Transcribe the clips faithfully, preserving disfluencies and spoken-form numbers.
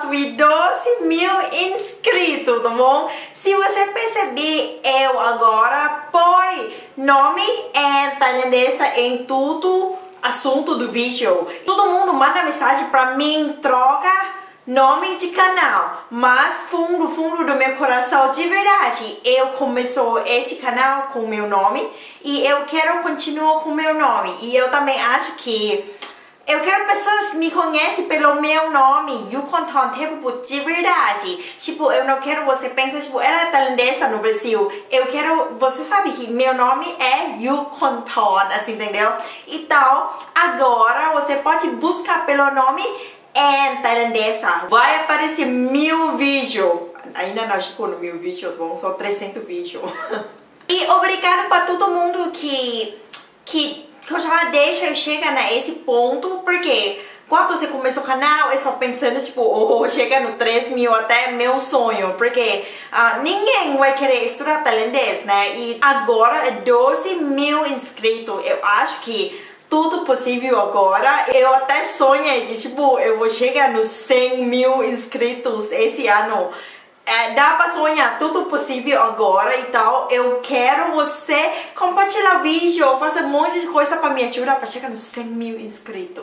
subir doze mil inscritos, tá bom? Se você perceber, eu agora põe nome em tailandesa em tudo assunto do vídeo. Todo mundo manda mensagem pra mim, troca nome de canal, mas fundo, fundo do meu coração, de verdade, eu começou esse canal com o meu nome e eu quero continuar com o meu nome. E eu também acho que eu quero pessoas que me conhecem pelo meu nome, Yukonton Thepabut, de verdade. Tipo, eu não quero você pensar, tipo, ela é tailandesa no Brasil. Eu quero, você sabe que meu nome é Yukonton, assim, entendeu? Então, agora você pode buscar pelo nome em tailandesa. Vai aparecer mil vídeos. Ainda não chegou no mil vídeos, tá bom? Só trezentos vídeos. E obrigado para todo mundo que, que, que eu já deixa eu chegar nesse ponto, porque quando você começou o canal, eu só pensando, tipo, oh, chega no três mil, até meu sonho, porque uh, ninguém vai querer estudar tailandês, né? E agora é doze mil inscritos. Eu acho que tudo possível agora. Eu até sonhei de, tipo, eu vou chegar nos cem mil inscritos esse ano. É, dá pra sonhar, tudo possível agora. Então, eu quero você compartilhar vídeo, fazer um monte de coisa pra me ajudar pra chegar nos cem mil inscritos.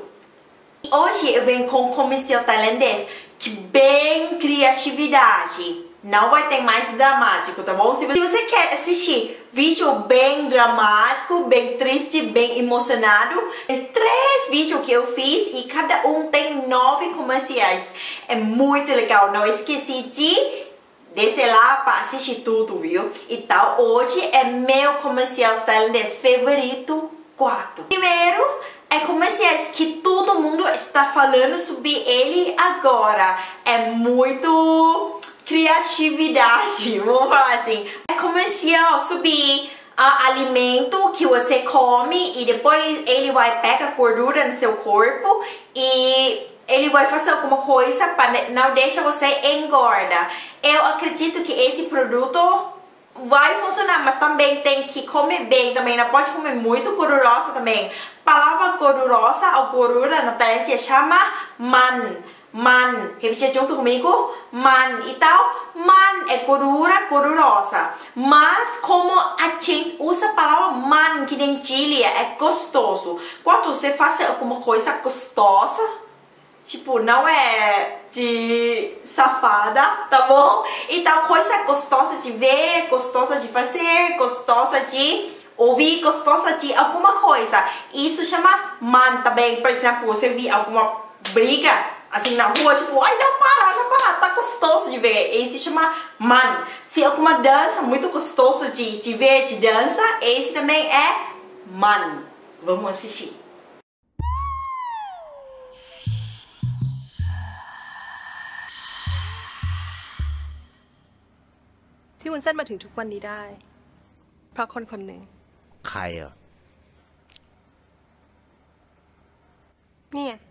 Hoje eu venho com comercial tailandês que bem criatividade. Não vai ter mais dramático, tá bom? Se você quer assistir vídeo bem dramático, bem triste, bem emocionado, tem três vídeos que eu fiz e cada um tem nove comerciais. É muito legal, não esqueci de descer lá para assistir tudo, viu? Então hoje é meu comercial tailandês favorito quatro. Primeiro é comerciais que todo mundo está falando sobre ele agora. É muito criatividade, vamos falar assim. É comercial sobre uh, alimento que você come e depois ele vai pegar gordura no seu corpo e ele vai fazer alguma coisa para não deixar você engorda. Eu acredito que esse produto vai funcionar, mas também tem que comer bem também, não pode comer muito gordurosa também. Palavra gordurosa ou gordura na Tailândia chama man. Man, repetir junto comigo, man. Então, man é gordura gordurosa. Mas como a gente usa a palavra man, que nem Chile, é gostoso. Quando você faz alguma coisa gostosa, tipo, não é de safada, tá bom? Então, coisa gostosa de ver, gostosa de fazer, gostosa de ouvir, gostosa de alguma coisa. Isso chama man também. Por exemplo, você viu alguma briga assim na rua, tipo, ai, não para, não para, tá gostoso de ver. Esse chama man. Se alguma dança muito gostoso de, de ver, de dança, esse também é man. Vamos assistir. ที่วุ้นเส้นมาถึงทุกวันนี้ได้เพราะคนคนหนึ่งใครอ่ะนี่ไง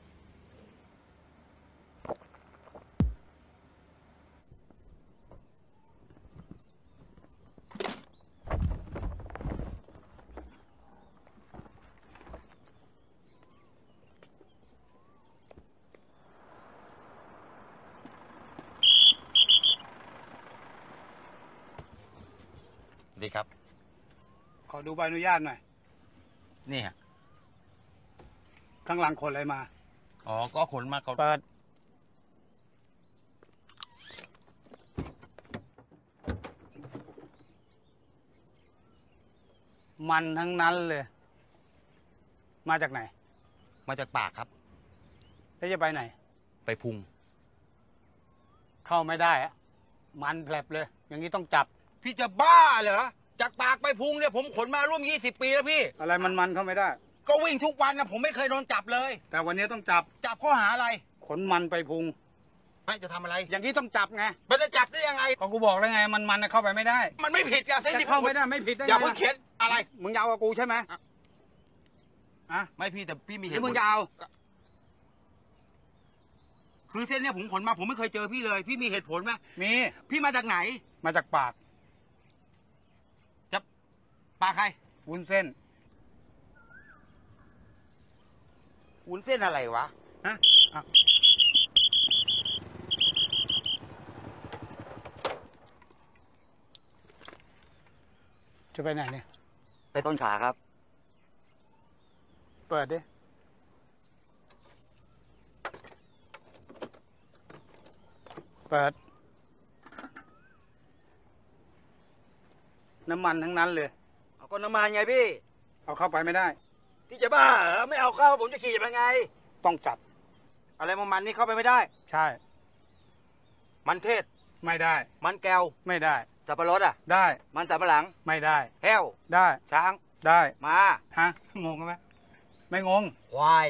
ดีครับขอดูใบอนุญาตหน่อยนี่ฮะข้างหลังขนอะไรมาอ๋อก็ขนมาเปิดมันทั้งนั้นเลยมาจากไหนมาจากปากครับแล้วจะไปไหนไปพุงเข้าไม่ได้อะมันแผลบเลยอย่างนี้ต้องจับพี่จะบ้าเหรอจากปากไปพุงเนี่ยผมขนมาร่วมยี่สิบปีแล้วพี่อะไรมันมันเข้าไม่ได้ก็วิ่งทุกวันนะผมไม่เคยโดนจับเลยแต่วันนี้ต้องจับจับข้อหาอะไรขนมันไปพุงไม่จะทำอะไรอย่างนี้ต้องจับไงมันจะจับได้ยังไงก็กูบอกแล้วไงมันมันเข้าไปไม่ได้มันไม่ผิดอะเส้นที่เข้าไม่ได้ไม่ผิดได้ไงอย่าเพิ่งเขียนอะไรมึงยาวกับกูใช่ไหมอ่ะไม่พี่แต่พี่มีเหตุผลมึงยาวคือเส้นเนี่ยผมขนมาผมไม่เคยเจอพี่เลยพี่มีเหตุผลไหมมีพี่มาจากไหนมาจากปากจะปากใครวุ้นเส้นวุ้นเส้นอะไรวะฮะจะไปไหนเนี่ยไปต้นขาครับเปิดดิเปิดน้ำมันทั้งนั้นเลยเอาก็น้ำมันไงพี่เอาเข้าไปไม่ได้พี่จะบ้าเหรอไม่เอาเข้าผมจะขี่ยังไงต้องจัดอะไรมันนี่เข้าไปไม่ได้ใช่มันเทศไม่ได้มันแก้วไม่ได้สับปะรดอ่ะได้มันสับปะหลังไม่ได้แห้วได้ช้างได้มาฮะงงไหมไม่งงควาย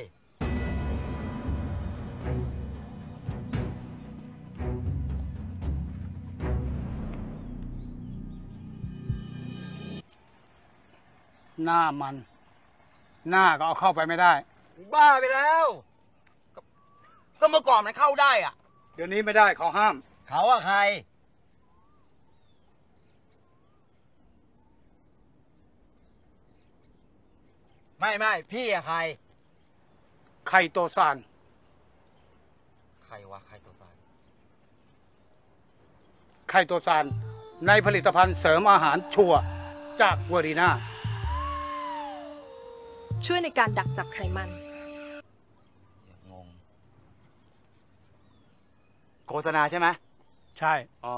หน้ามันหน้าก็เอาเข้าไปไม่ได้บ้าไปแล้วก็เมื่อก่อนมันเข้าได้อ่ะเดี๋ยวนี้ไม่ได้เขาห้ามเขาอะใครไม่ไม่พี่อะใครไข่โตซานใครวะไข่โตซานไข่โตซานในผลิตภัณฑ์เสริมอาหารชัวจากเวอรีนาช่วยในการดักจับไขมันงงโฆษณาใช่ไหมใช่อ๋อ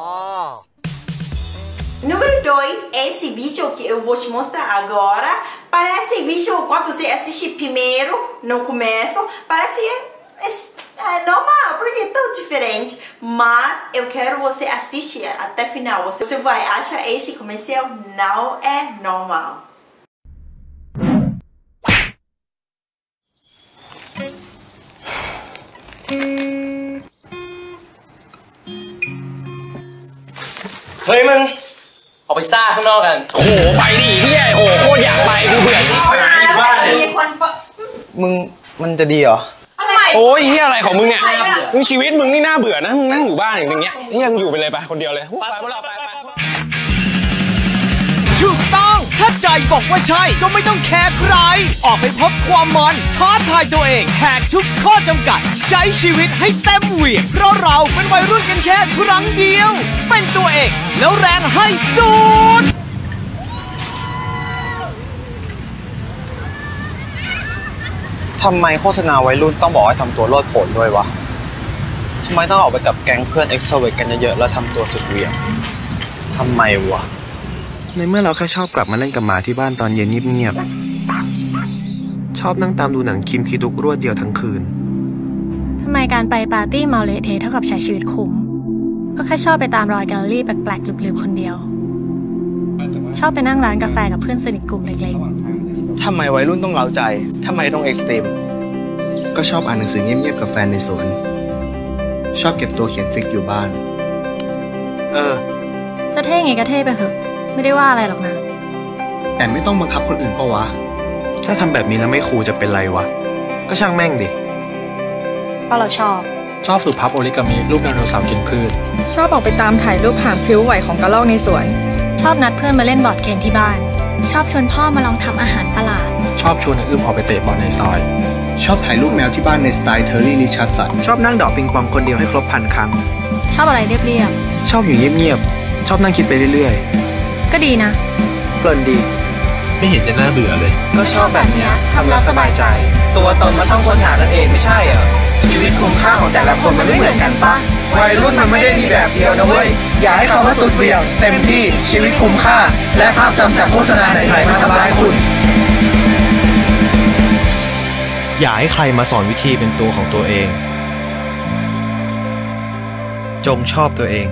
Número dois, esse vídeo que eu vou te mostrar agora, parece vídeo quando você assiste primeiro, no começo, parece é, é normal, porque é tão diferente, mas eu quero você assistir até o final, você, você vai achar esse comercial não é normal. เฮ้ยมึงออกไปซ่าข้างนอกกันโหไปดิเฮียโหโคตรอยากไปกูเบื่อชิบหายบ้านเลยมึงมันจะดีเหรอโอ้ยเฮียอะไรของมึงเนี่ยมึงชีวิตมึงนี่น่าเบื่อนะมึงนั่งอยู่บ้านอย่างเงี้ยเฮียมึงอยู่ไปเลยไปคนเดียวเลยไปไปไปไปถูกต้องถ้าใจบอกว่าใช่ก็ไม่ต้องแคร์ใครออกไปพบความมันท้าทายตัวเองแหกทุกข้อจำกัดใช้ชีวิตให้เต็มเหวี่ยงเพราะเราเป็นวัยรุ่นกันแค่ครั้งเดียวเป็นตัวเองแล้วแรงให้สุดทำไมโฆษณาวัยรุ่นต้องบอกให้ทำตัวโลดโผนด้วยวะทำไมต้องออกไปกับแก๊งเพื่อนเอ็กซ์โทรเวิร์ตกันเยอะๆแล้วทำตัวสุดเหวี่ยงทำไมวะในเมื่อเราแค่ชอบกลับมาเล่นกับหมาที่บ้านตอนเย็นเงียบๆชอบนั่งตามดูหนังคิมคิดุกรวดเดียวทั้งคืนทำไมการไปปาร์ตี้เมาเลเทเท่ากับใช้ชีวิตคุ้มก็แค่ชอบไปตามรอยแกลเลอรี่แปลกๆลืมๆคนเดียวชอบไปนั่งร้านกาแฟกับเพื่อนสนิทกลุ่มเล็กๆทำไมวัยรุ่นต้องเร้าใจทำไมต้องเอ็กซ์ตรีมก็ชอบอ่านหนังสือเงียบๆกับแฟนในสวนชอบเก็บตัวเขียนฟิกอยู่บ้านเออจะเท่ไงก็เท่ไปเถอะไม่ได้ว่าอะไรหรอกนะแต่ไม่ต้องบังคับคนอื่นปะวะถ้าทำแบบนี้แล้วไม่คูลจะเป็นไรวะก็ช่างแม่งดิเพราะเราชอบชอบฝึกพับโอริกามิรูปไดโนเสาร์กินพืชชอบออกไปตามถ่ายรูปหางพลิ้วไหวของกระรอกในสวนชอบนัดเพื่อนมาเล่นบอร์ดเกมที่บ้านชอบชวนพ่อมาลองทำอาหารประหลาดชอบชวนอึ้มออกไปเตะบอลในซอยชอบถ่ายรูปแมวที่บ้านในสไตล์เทอร์รี่ริชาร์ดสันชอบนั่งดอกปิงปองคนเดียวให้ครบพันครั้งชอบอะไรเรียบๆชอบอยู่เงียบๆชอบนั่งคิดไปเรื่อยๆก็ดีนะเพลินดีไม่เห็นจะน่าเบื่อเลยก็ชอบแบบนี้ทำแล้วสบายใจตัวตนมันต้องค้นหากันเองไม่ใช่เหรอชีวิตคุ้มค่าของแต่ละคนมันไม่เหมือนกันปะวัยรุ่นมันไม่ได้มีแบบเดียวนะเว้ยอย่าให้คำว่าสุดเบี่ยงเต็มที่ชีวิตคุ้มค่าและภาพจำจากโฆษณาไหนๆมาทำร้ายคุณอย่าให้ใครมาสอนวิธีเป็นตัวของตัวเองจงชอบตัวเอง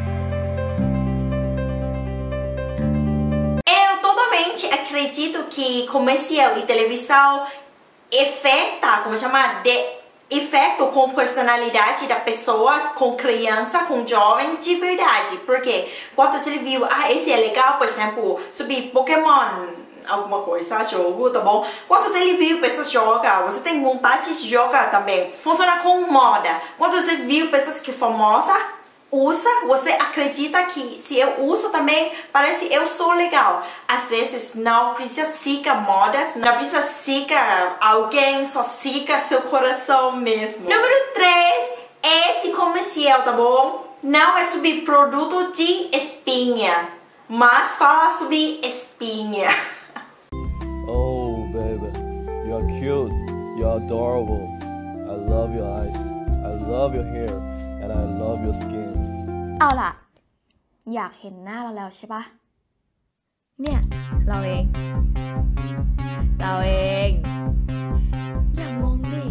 acredito que comercial e televisão afeta, como chama, de efeito com personalidade da pessoa, com criança, com jovem de verdade. Porque quando você viu, ah, esse é legal, por exemplo, subir Pokémon, alguma coisa, jogo, tá bom? Quando você viu pessoas jogar, você tem vontade de jogar também. Funciona com moda. Quando você viu pessoas que famosas usa, você acredita que se eu uso também, parece eu sou legal. Às vezes não precisa seguir modas, não precisa seguir alguém, só siga seu coração mesmo. Número três, esse comercial, tá bom? Não é sobre produto de espinha. mas fala sobre espinha. Oh, baby, you're cute, you're adorable. I love your eyes, I love your hair, and I love your skin. เอาล่ะ อยากเห็นหน้าเราแล้วใช่ปะเนี่ย เราเอง เราเอง อย่างงงดิ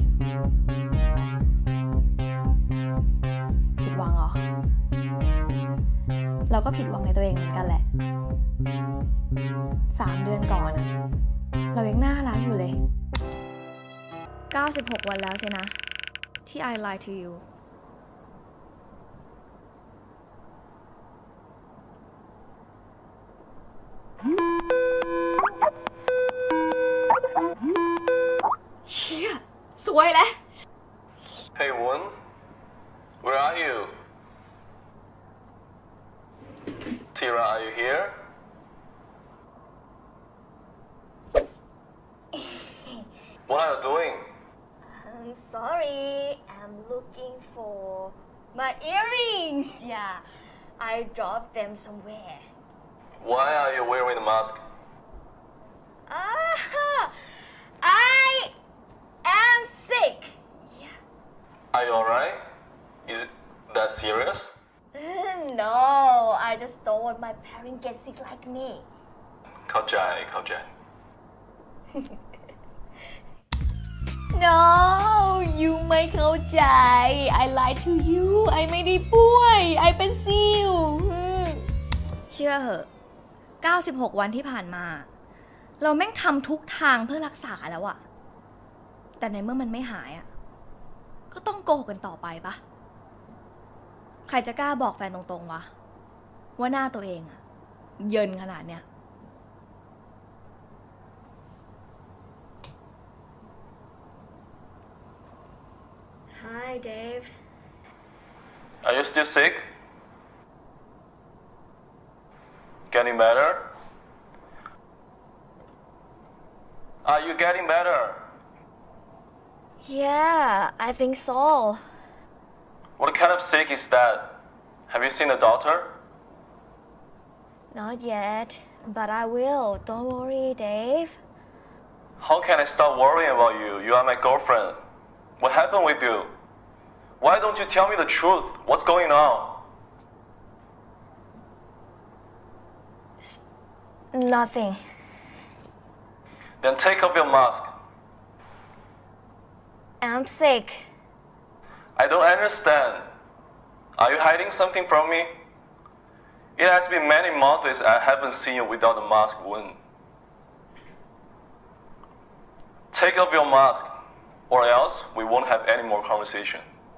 ผิดหวังเหรอ เราก็ผิดหวังในตัวเองเหมือนกันแหละ สามเดือนก่อนอะเรายังน่ารักอยู่เลย เก้าสิบหก วันแล้วสินะ ที่ I lie to you เชี่ยสวยเลย Hey, Woon, where are you? Tira, are you here? What are you doing? I'm sorry I'm looking for my earrings yeah I dropped them somewhere Why are you wearing the mask? ah I am sick yeah Are you alright? Is that serious? no I just don't want my parents get sick like me เข้าใจเข้าใจ No you ไม่เข้าใจ I lie to you I ไม่ได้ป่วย I เป็นซิวเชื่อเหอะเก้าสิบหก วันที่ผ่านมาเราแม่งทำทุกทางเพื่อรักษาแล้วอะแต่ในเมื่อมันไม่หายอะก็ต้องโกหกกันต่อไปปะใครจะกล้าบอกแฟนตรงๆวะว่าหน้าตัวเองอะเยินขนาดเนี้ยHi, Dave. Are you still sick? Getting better? Are you getting better? Yeah, I think so. What kind of sick is that? Have you seen a doctor? Not yet, but I will. Don't worry, Dave. How can I stop worrying about you? You are my girlfriend. What happened with you? Why don't you tell me the truth? What's going on? It's nothing. Then take off your mask. I'm sick. I don't understand. Are you hiding something from me? It has been many months I haven't seen you without a mask, Woon. Take off your mask, or else we won't have any more conversation.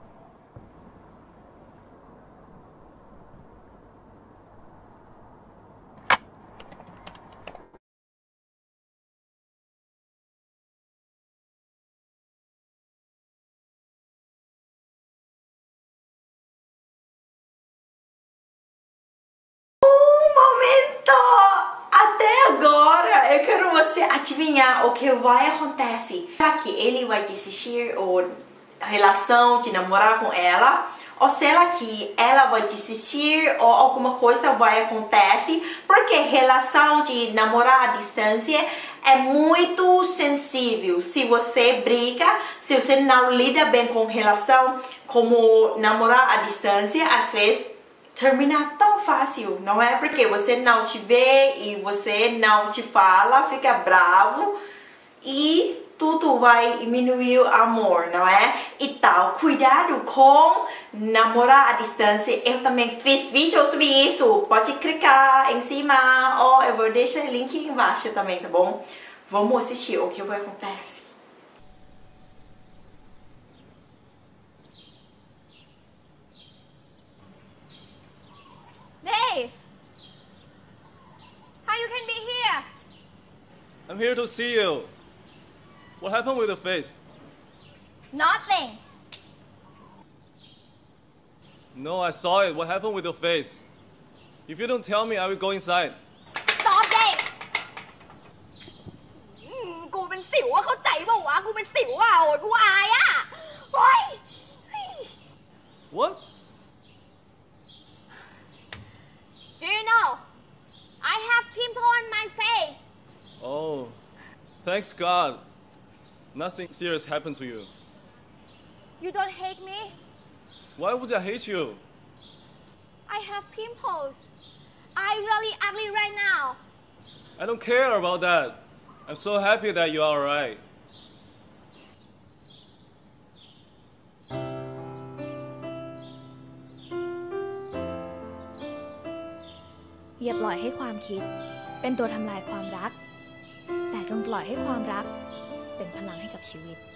Eu quero você adivinhar o que vai acontecer. Será que ele vai desistir ou relação de namorar com ela? Ou será que ela vai desistir ou alguma coisa vai acontecer? Porque relação de namorar à distância é muito sensível. Se você briga, se você não lida bem com relação como namorar à distância, às vezes termina tão fácil, não é? Porque você não te vê e você não te fala, fica bravo e tudo vai diminuir o amor, não é? Então, cuidado com namorar à distância. Eu também fiz vídeo sobre isso. Pode clicar em cima ou eu vou deixar o link embaixo também, tá bom? Vamos assistir o que vai acontecer. Dave! How you can be here? I'm here to see you. What happened with your face? Nothing. No, I saw it. What happened with your face? If you don't tell me, I will go inside. Stop, Dave! อืมกูเป็นสิวอะเข้าใจป่าววะกูเป็นสิวอะโอ้ยกูอายอะโอ๊ย What? Do you know Thanks God. Nothing serious happened to you. You don't hate me? Why would I hate you? I have pimples. I'm really ugly right now. I don't care about that. I'm so happy that you are alright. อย่าปล่อยให้ความคิดเป็นตัวทำลายความรักแต่จงปล่อยให้ความรักเป็นพลังให้กับชีวิต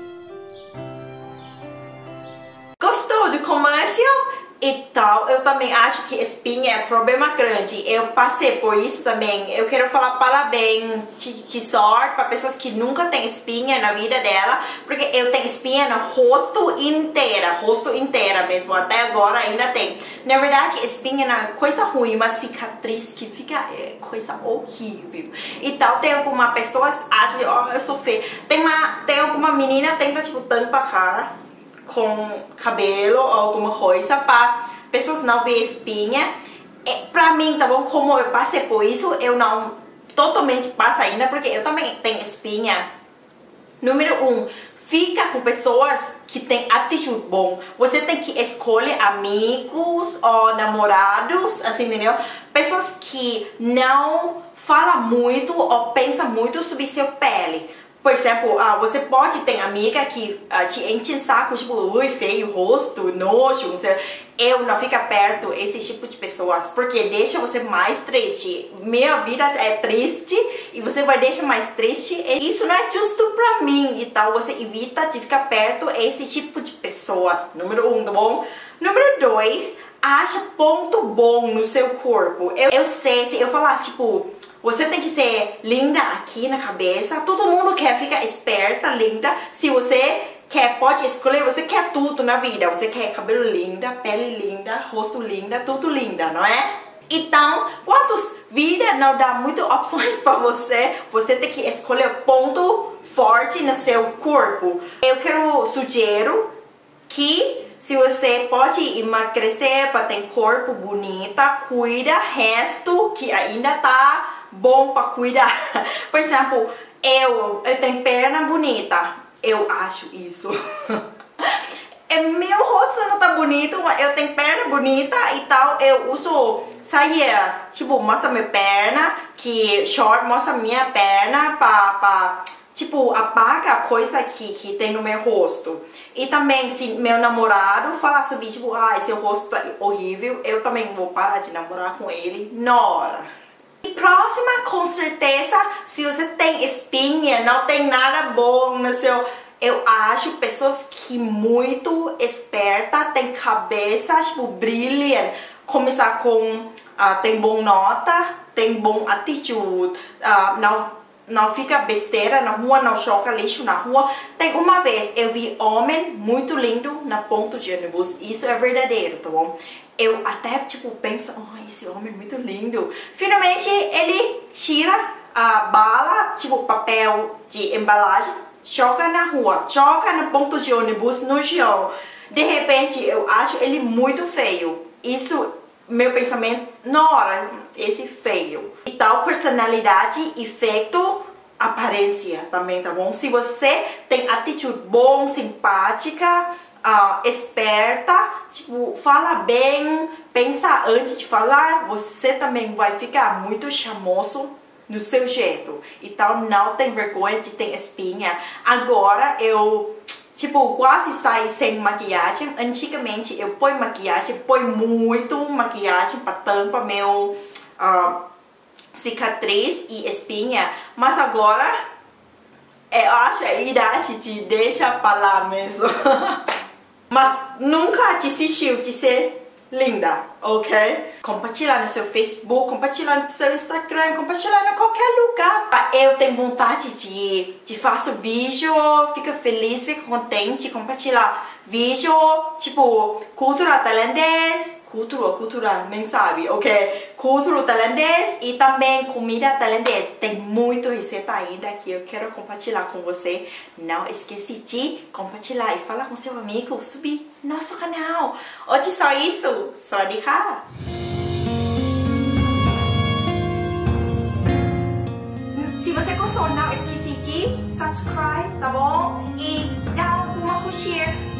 Gostou do commercial? Então, eu também acho que espinha é problema grande. Eu passei por isso também. Eu quero falar parabéns, que sorte para pessoas que nunca têm espinha na vida dela, porque eu tenho espinha no rosto inteira, rosto inteira mesmo, até agora ainda tem. Na verdade, espinha não é coisa ruim, mas cicatriz que fica é coisa horrível. Então, tem algumas pessoas que acham, ó, oh, eu sou feia. Tem uma, tem alguma menina que tenta tipo tampar a cara com cabelo ou alguma coisa para pessoas não verem espinha. E, pra mim, tá bom? Como eu passei por isso, eu não totalmente passo ainda, porque eu também tenho espinha. Número um, fica com pessoas que têm atitude bom. Você tem que escolher amigos ou namorados, assim, entendeu? Pessoas que não falam muito ou pensam muito sobre sua pele. Por exemplo, uh, você pode ter amiga que uh, te enche o saco, tipo, ui, feio, rosto, nojo, não sei. Eu não fico perto desse tipo de pessoas, porque deixa você mais triste. Minha vida é triste e você vai deixar mais triste. E isso não é justo pra mim. Então você evita de ficar perto desse tipo de pessoas. Número um, tá bom? Número dois, acha ponto bom no seu corpo. Eu, eu sei, se eu falasse, tipo, você tem que ser linda aqui na cabeça. Todo mundo quer ficar esperta, linda. Se você quer, pode escolher, você quer tudo na vida. Você quer cabelo linda, pele linda, rosto linda, tudo linda, não é? Então, quantos vida não dá muitas opções para você, você tem que escolher ponto forte no seu corpo. Eu quero sugerir que se você pode emagrecer para ter corpo bonita, cuida resto que ainda tá bom para cuidar. Por exemplo, eu, eu tenho perna bonita. Eu acho isso. Meu rosto não tá bonito, mas eu tenho perna bonita e tal. Eu uso saia, tipo, mostra minha perna, que short mostra minha perna pra, pra tipo, apaga a coisa que, que tem no meu rosto. E também, se meu namorado falar sobre, tipo, ah, seu rosto tá horrível, eu também vou parar de namorar com ele na hora. E próxima, com certeza, se você tem espinha, não tem nada bom no seu... Eu acho pessoas que muito espertas, tem cabeça, tipo, brilham. Começar com, uh, tem boa nota, tem bom atitude, uh, não, não fica besteira na rua, não joga lixo na rua. Tem uma vez, eu vi homem muito lindo na ponta de ônibus, isso é verdadeiro, tá bom? Eu até, tipo, penso, oh, esse homem é muito lindo. Finalmente, ele tira a bala, tipo, papel de embalagem, joga na rua, joga no ponto de ônibus, no chão. De repente, eu acho ele muito feio. Isso, meu pensamento, na hora, esse feio. E tal, personalidade, efeito, aparência também, tá bom? Se você tem atitude bom, simpática, Uh, esperta, tipo, fala bem, pensa antes de falar, você também vai ficar muito charmoso no seu jeito. Então não tem vergonha de ter espinha. Agora eu, tipo, quase saio sem maquiagem. Antigamente eu põe maquiagem, põe muito maquiagem para tampar meu uh, cicatriz e espinha. Mas agora eu acho a idade te deixa pra lá mesmo. Mas nunca desistiu de ser linda, ok? Compartilhar no seu Facebook, compartilhar no seu Instagram, compartilhar em qualquer lugar. Eu tenho vontade de, de fazer vídeo, fico feliz, fico contente, compartilhar vídeo, tipo, cultura tailandesa, cultura, cultura, nem sabe, ok? Cultura tailandesa e também comida tailandesa. Tem muita receita ainda que eu quero compartilhar com você. Não esquece de compartilhar e falar com seu amigo, subir nosso canal. Hoje só isso. Sawadee ka! Se você gostou, não esquece de subscribe, tá bom? E dá uma curtir